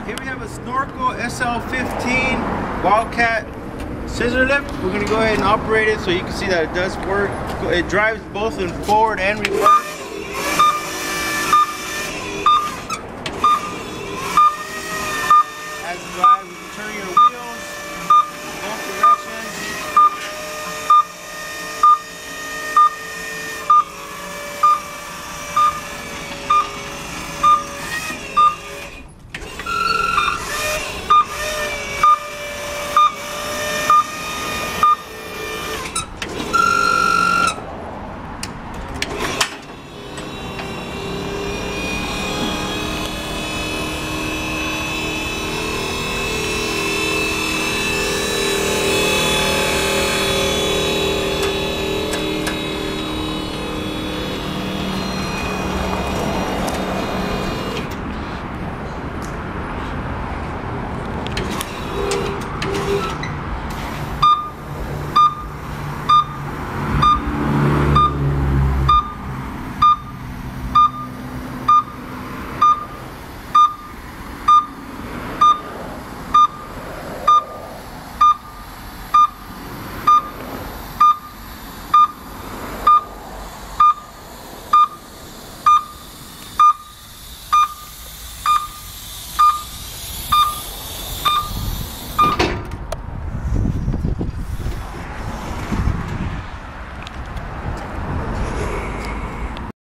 Here we have a Snorkel SL15 Wildcat scissor lift. We're gonna go ahead and operate it so you can see that it does work. It drives both in forward and reverse.